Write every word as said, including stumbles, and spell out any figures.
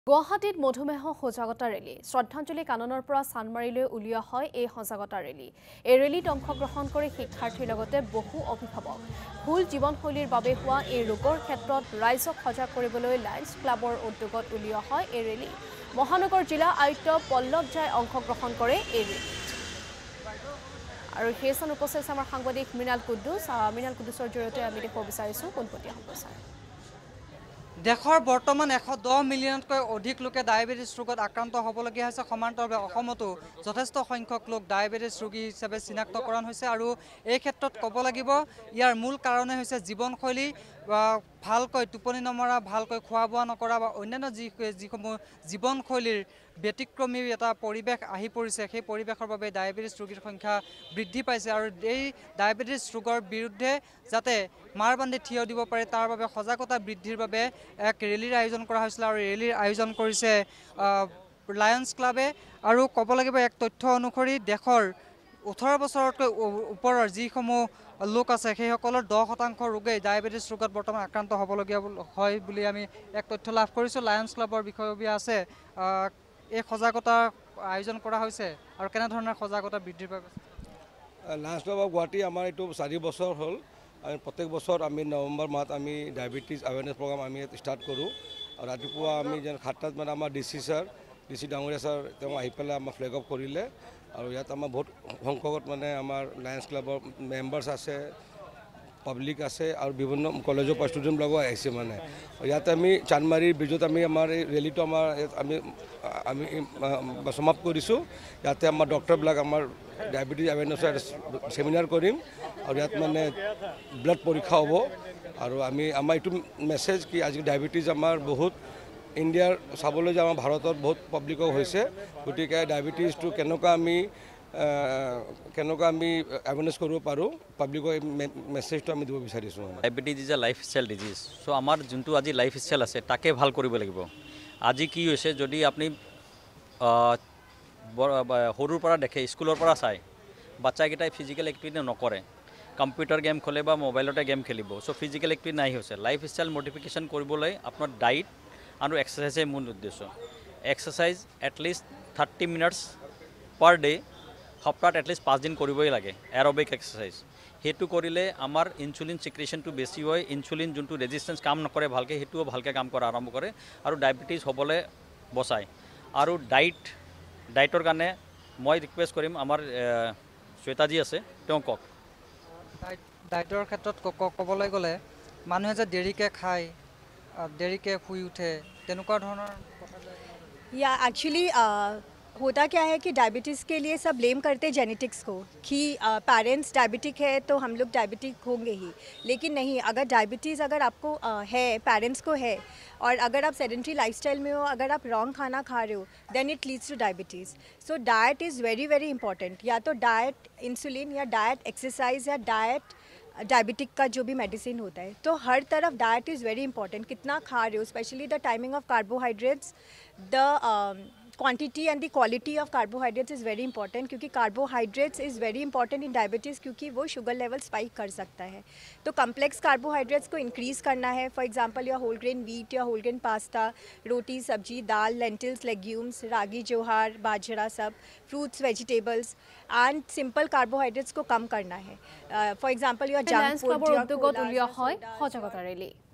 গুৱাহাটীত মধুমেহ সজাগতা ৰেলী শ্ৰদ্ধাঞ্জলি কাননৰ পৰা চানমাৰীলৈ উলিওৱা হয় এই সজাগতা ৰেলী এই ৰেলীত অংশগ্ৰহণ কৰি শিক্ষাৰ্থীৰ লগতে বহু অভিভাৱক ভুল জীৱনশৈলীৰ বাবে হোৱা এই ৰোগৰ ক্ষেত্ৰত ৰাইজক সজাগ কৰিবলৈ লায়ন্স ক্লাবৰ উদ্যোগত উলিওৱা হয় এই ৰেলী মহানগৰ জিলা আয়ুক্ত পল্লৱ জাই অংশগ্ৰহণ কৰে এই ৰেলীত আৰু হেছন উপস্থিত আমাৰ সাংবাদিক মৃণাল কুদ্দুছ মৃণাল কুদ্দুছৰ জৰিয়তে আমি দেখুৱাব বিচাৰিছোঁ পোনপটীয়া সম্প্ৰচাৰ দেশৰ বৰ্তমান এশ দহ মিলিয়নতকৈ অধিক লোকে ডায়েবেটিছ ৰোগত আক্ৰান্ত হ'বলগীয়া হৈছে সমান্তৰালভাৱে অসমতো যথেষ্ট সংখ্যক লোক ডায়েবেটিছ ৰোগী হিচাপে চিনাক্তকৰণ হৈছে আৰু এই ক্ষেত্ৰত ক'ব লাগিব ইয়াৰ মূল কাৰণে হৈছে জীৱনশৈলী ভালকৈ টোপনি নমৰা ভালকৈ খোৱা বোৱা নকৰা বা অন্যান্য যি যিসমূহ জীৱনশৈলীৰ ব্যতিক্ৰমী এটা পৰিৱেশ আহি পৰিছে সেই পৰিৱেশৰ বাবে ডায়েবেটিছ ৰোগীৰ সংখ্যা বৃদ্ধি পাইছে আৰু এই ডায়েবেটিছ ৰোগৰ বিৰুদ্ধে যাতে মাৰ বান্ধি থিয় দিব পাৰে তাৰ বাবে সজাগতা বৃদ্ধিৰ বাবে এক ৰেলীৰ আয়োজন কৰা হৈছিল আৰু ৰেলীৰ আয়োজন কৰিছে লায়ন্স ক্লাবে আৰু ক'ব লাগিব এক তথ্য অনুসৰি দেশৰ ওঠৰ বছৰতকৈ ওপৰৰ যিসমূহ লোক আছে সেইসকলৰ দহ শতাংশ ৰোগেই ডায়েবেটিছ ৰোগত বৰ্তমান আক্ৰান্ত হ'বলগীয়া হয় বুলি আমি এক তথ্য লাভ কৰিছোঁ লায়ন্স ক্লাবৰ বিষয়ববীয়া আছে এই সজাগতা আয়োজন কৰা হৈছে আৰু কেনেধৰণৰ সজাগতা বৃদ্ধিৰ বাবে লায়ন্স ক্লাব অফ গুৱাহাটী আমাৰ এইটো চাৰি বছৰ হ'ল আমি প্ৰত্যেক বছৰ আমি নৱেম্বৰ মাহত আমি ডায়েবেটিছ আৱেৰনেছ প্ৰগ্ৰাম আমি ষ্টাৰ্ট কৰোঁ আৰু ৰাতিপুৱা আমি যেন সাতটাত মানে আমাৰ D C sir D C ডাঙৰীয়া ছাৰ তেওঁ আহি পেলাই আমাৰ ফ্লেগ অফ কৰিলে আৰু ইয়াত আমাৰ বহুত সংখ্যকত মানে আমাৰ লায়ন্স ক্লাবৰ মেম্বাৰ্ছ আছে পাব্লিক আছে আৰু বিভিন্ন কলেজৰ পৰা ষ্টুডেণ্টবিলাকো আহিছে মানে ইয়াতে আমি চানমাৰী ব্ৰিজত আমি আমাৰ এই ৰেলীটো আমাৰ আমি আমি সমাপ্ত কৰিছোঁ ইয়াতে আমাৰ ডক্টৰবিলাক আমাৰ ডায়েবেটিছ এৱেৰনেছৰ ছেমিনাৰ কৰিম আৰু ইয়াত মানে ব্লাড পৰীক্ষা হ'ব আৰু আমি আমাৰ এইটো মেছেজ কি আজি ডায়েবেটিছ আমাৰ বহুত ইণ্ডিয়াৰ চাবলৈ যে আমাৰ ভাৰতত বহুত পাব্লিকো হৈছে গতিকে ডায়েবেটিছটো কেনেকুৱা আমি কেনেকুৱা আমি এৱেৰনেছ কৰিব পাৰোঁ পাব্লিকৰ এই মেছেজটো আমি দিব বিচাৰিছোঁ diabetes is a lifestyle disease so' আমাৰ যোনটো আজি লাইফ ষ্টাইল আছে তাকে ভাল কৰিব লাগিব আজি কি হৈছে যদি আপুনি সৰুৰ পৰা দেখে স্কুলৰ পৰা চাই বাচ্চাকেইটাই ফিজিকেল এক্টিভিটি নকৰে কম্পিউটাৰ গেম খেলে বা মোবাইলতে গেম খেলিব চ' ফিজিকেল এক্টিভিটি নাই হৈছে লাইফ ষ্টাইল মডিফিকেশ্যন কৰিবলৈ আপোনাৰ ডায়েট আৰু এক্সাৰচাইজে মূল উদ্দেশ্য exercise at least thirty minutes per day সপ্তাহত এটলিষ্ট পাঁচদিন কৰিবই লাগে এৰবিক এক্সাৰচাইজ সেইটো কৰিলে আমাৰ ইনচুলিন চিক্ৰেশ্যনটো বেছি হয় ইনচুলিন যোনটো ৰেজিষ্টেঞ্চ কাম নকৰে ভালকৈ সেইটোও ভালকৈ কাম কৰা আৰম্ভ কৰে আৰু ডায়েবেটিছ হ'বলৈ বচায় আৰু ডায়েট ডায়েটৰ কাৰণে মই ৰিকুৱেষ্ট কৰিম আমাৰ শ্বেতাজী আছে তেওঁ কওক ডায়েটৰ ক্ষেত্ৰত ক'বলৈ গ'লে মানুহে যে দেৰিকৈ খায় দেৰিকৈ শুই উঠে তেনেকুৱা ধৰণৰ या एक्चुअली होता क्या है कि डायबिटीज़ के लिए सब ब्लेम करते हैं जेनेटिक्स को कि पेरेंट्स डायबिटिक है तो हम लोग डायबिटिक होंगे ही लेकिन नहीं अगर डायबिटीज़ अगर आपको आ, है पेरेंट्स को है और अगर आप सेडेंट्री लाइफस्टाइल में हो अगर आप रॉन्ग खाना खा रहे हो then it leads to diabetes so diet is very very important या तो डाइट इंसुलिन या डाइट एक्सरसाइज या डाइट डायबिटिक का जो भी मेडिसिन होता है तो हर तरफ डाइट इज़ वेरी इंपॉर्टेंट कितना खा रहे हो specially the timing of carbohydrates the quantity and the quality of carbohydrates is very important क्योंकि carbohydrates is very important in diabetes क्योंकि वो शुगर लेवल स्पाइक कर सकता है तो कम्प्लेक्स कार्बोहाइड्रेट्स को इंक्रीज़ करना है फॉर एग्जांपल या होल ग्रेन वीट या होल ग्रेन पास्ता रोटी सब्जी दाल लेंटिल्स लेग्यूम्स रागी जोहार बाजरा सब fruits vegetables and simple carbohydrates को कम करना है फॉर एग्जांपल या जंक फूड उद्योगत उलिया হয় সজাগতা ৰেলী